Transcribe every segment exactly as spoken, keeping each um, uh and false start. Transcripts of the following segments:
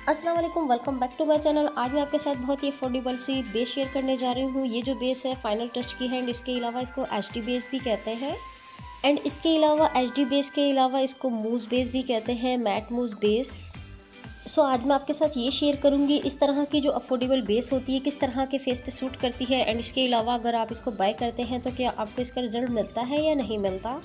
अस्सलाम वालेकुम, welcome back to my channel. आज मैं आपके साथ बहुत ही अफोर्डेबल सी बेस शेयर करने जा रही हूँ। ये जो बेस है फाइनल टच की है एंड इसके अलावा इसको एच डी बेस भी कहते हैं एंड इसके अलावा एच डी बेस के अलावा इसको मूस बेस भी कहते हैं, मैट मूस बेस। सो आज मैं आपके साथ ये शेयर करूँगी इस तरह की जो अफोर्डेबल बेस होती है किस तरह के फेस पे सूट करती है एंड इसके अलावा अगर आप इसको बाय करते हैं तो क्या आपको इसका रिजल्ट मिलता है या नहीं मिलता।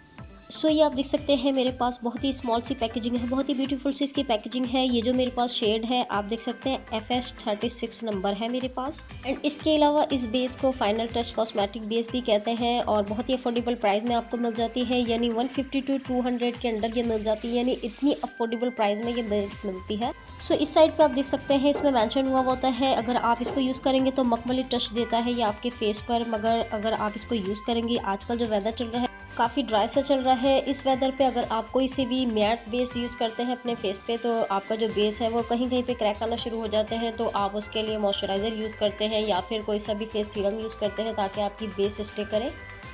सो so, ये आप देख सकते हैं मेरे पास बहुत ही स्मॉल सी पैकेजिंग है, बहुत ही ब्यूटीफुल सी इसकी पैकेजिंग है। ये जो मेरे पास शेड है आप देख सकते हैं F S thirty six number है मेरे पास एंड इसके अलावा इस बेस को फाइनल टच कॉस्मेटिक बेस भी कहते हैं और बहुत ही अफोर्डेबल प्राइस में आपको मिल जाती है, यानी one fifty to two hundred के अंदर ये मिल जाती है, यानी इतनी अफोर्डेबल प्राइस में ये बेस मिलती है। सो so, इस साइड पे आप देख सकते हैं इसमें मेंशन हुआ होता है अगर आप इसको यूज़ करेंगे तो मखमली टच देता है ये आपके फेस पर, मगर अगर आप इसको यूज़ करेंगे, आजकल जो वेदर चल रहा है काफ़ी ड्राई सा चल रहा है, इस वेदर पे अगर आप कोई से भी मैट बेस यूज़ करते हैं अपने फेस पे तो आपका जो बेस है वो कहीं कहीं पे क्रैक आना शुरू हो जाते हैं, तो आप उसके लिए मॉइस्चराइज़र यूज़ करते हैं या फिर कोई सा भी फेस सीरम यूज़ करते हैं ताकि आपकी बेस स्टे करे।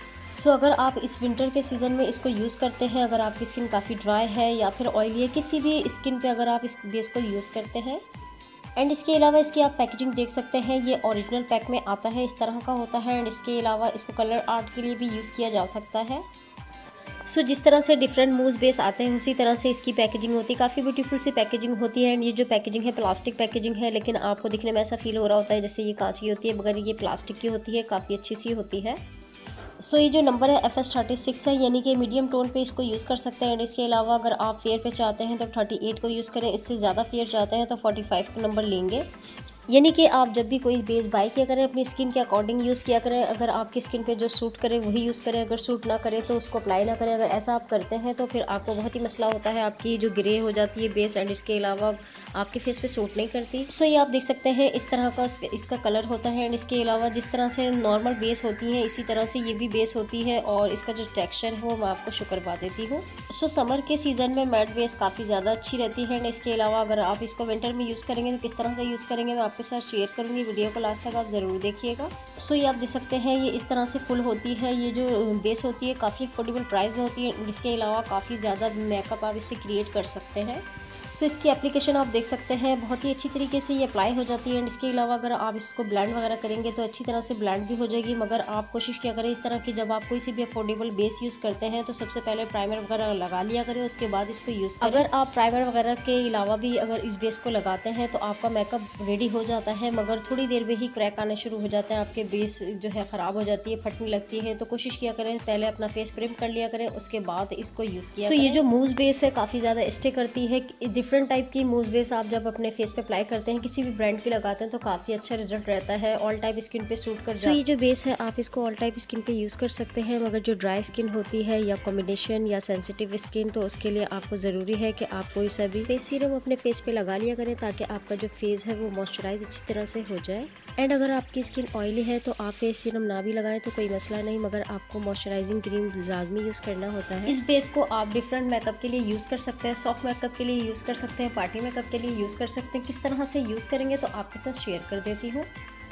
सो अगर आप इस विंटर के सीज़न में इसको यूज़ करते हैं, अगर आपकी स्किन काफ़ी ड्राई है या फिर ऑयली है, किसी भी स्किन पे अगर आप इस बेस को यूज़ करते हैं एंड इसके अलावा इसकी आप पैकेजिंग देख सकते हैं, ये ओरिजिनल पैक में आता है, इस तरह का होता है एंड इसके अलावा इसको कलर आर्ट के लिए भी यूज़ किया जा सकता है। सो so, जिस तरह से डिफरेंट मूस बेस आते हैं उसी तरह से इसकी पैकेजिंग होती है, काफ़ी ब्यूटीफुल सी पैकेजिंग होती है एंड ये जो पैकेजिंग है प्लास्टिक पैकेजिंग है, लेकिन आपको दिखने में ऐसा फील हो रहा होता है जैसे ये कांच की होती है, मगर ये प्लास्टिक की होती है, काफ़ी अच्छी सी होती है। सो so, ये जो नंबर है एफ एस थर्टी सिक्स है, यानी कि मीडियम टोन पे इसको यूज़ कर सकते हैं एंड इसके अलावा अगर आप फेयर पे चाहते हैं तो थर्टी एट को यूज़ करें, इससे ज़्यादा फेयर चाहते हैं तो फोर्टी फाइव का नंबर लेंगे। यानी कि आप जब भी कोई बेस बाय किया करें अपनी स्किन के अकॉर्डिंग यूज़ किया करें, अगर आपकी स्किन पे जो सूट करे वही यूज़ करें, अगर सूट ना करे तो उसको अप्लाई ना करें। अगर ऐसा आप करते हैं तो फिर आपको बहुत ही मसला होता है, आपकी जो ग्रे हो जाती है बेस एंड इसके अलावा आपके फेस पे सूट नहीं करती। सो ये आप देख सकते हैं इस तरह का इसका कलर होता है एंड इसके अलावा जिस तरह से नॉर्मल बेस होती है इसी तरह से ये भी बेस होती है और इसका जो टेक्सचर है वो मैं आपको शो करवा देती हूँ। सो समर के सीज़न में मैट बेस काफ़ी ज़्यादा अच्छी रहती है एंड इसके अलावा अगर आप इसको विंटर में यूज़ करेंगे तो किस तरह से यूज़ करेंगे मैं आपके साथ शेयर करूँगी, वीडियो को लास्ट तक आप ज़रूर देखिएगा। सो ये आप देख सकते हैं ये इस तरह से फुल होती है, ये जो बेस होती है काफ़ी अफोर्डेबल प्राइस में होती है, इसके अलावा काफ़ी ज़्यादा मेकअप आप इससे क्रिएट कर सकते हैं। सो so, इसकी एप्लीकेशन आप देख सकते हैं बहुत ही अच्छी तरीके से ये अप्लाई हो जाती है एंड इसके अलावा अगर आप इसको ब्लेंड वगैरह करेंगे तो अच्छी तरह से ब्लेंड भी हो जाएगी, मगर आप कोशिश किया करें इस तरह की जब आप कोई सी भी अफोर्डेबल बेस यूज़ करते हैं तो सबसे पहले प्राइमर वगैरह लगा लिया करें, उसके बाद इसको यूज़ करें। अगर आप प्राइमर वगैरह के अलावा भी अगर इस बेस को लगाते हैं तो आपका मेकअप रेडी हो जाता है, मगर थोड़ी देर में ही क्रैक आने शुरू हो जाते हैं, आपके बेस जो है ख़राब हो जाती है, फटने लगती है। तो कोशिश किया करें पहले अपना फेस प्रिम कर लिया करें, उसके बाद इसको यूज़ किया। सो ये जो मूस बेस है काफ़ी ज़्यादा स्टे करती है, डिफरेंट टाइप की मूस बेस आप जब अपने फेस पे अप्लाई करते हैं किसी भी ब्रांड की लगाते हैं तो काफ़ी अच्छा रिजल्ट रहता है, ऑल टाइप स्किन पे सूट कर जाता है। so, ये जो बेस है आप इसको ऑल टाइप स्किन पे यूज़ कर सकते हैं, मगर जो ड्राई स्किन होती है या कॉम्बिनेशन या सेंसिटिव स्किन तो उसके लिए आपको ज़रूरी है कि आप कोई सा भी फेस सीरम अपने फेस पे लगा लिया करें ताकि आपका जो फेस है वो मॉइस्चराइज अच्छी तरह से हो जाए। एंड अगर आपकी स्किन ऑयली है तो आप फेस सीरम ना भी लगाएं तो कोई मसला नहीं, मगर आपको मॉइस्चराइजिंग क्रीम लाजमी यूज़ करना होता है। इस बेस को आप डिफरेंट मेकअप के लिए यूज़ कर सकते हैं, सॉफ्ट मेकअप के लिए यूज़ कर सकते हैं, पार्टी मेकअप के लिए यूज़ कर सकते हैं। किस तरह से यूज़ करेंगे तो आपके साथ शेयर कर देती हूँ।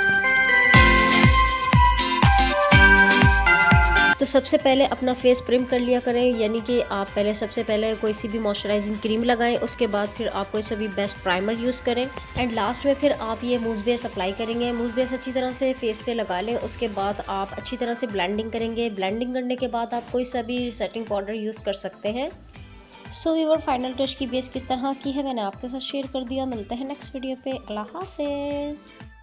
तो सबसे पहले अपना फेस प्रिम कर लिया करें, यानी कि आप पहले सबसे पहले कोई सी भी मॉइस्चराइजिंग क्रीम लगाएं, उसके बाद फिर आप कोई सा भी बेस्ट प्राइमर यूज़ करें एंड लास्ट में फिर आप ये मूस बेस अप्लाई करेंगे। मूस बेस अच्छी तरह से फेस पे लगा लें, उसके बाद आप अच्छी तरह से ब्लेंडिंग करेंगे। ब्लेंडिंग करने के बाद आप कोई सा भी सेटिंग पाउडर यूज़ कर सकते हैं। सो व्यूअर फाइनल टच की बेस किस तरह की है मैंने आपके साथ शेयर कर दिया। मिलते हैं नेक्स्ट वीडियो पे, अल्लाह हाफिज़।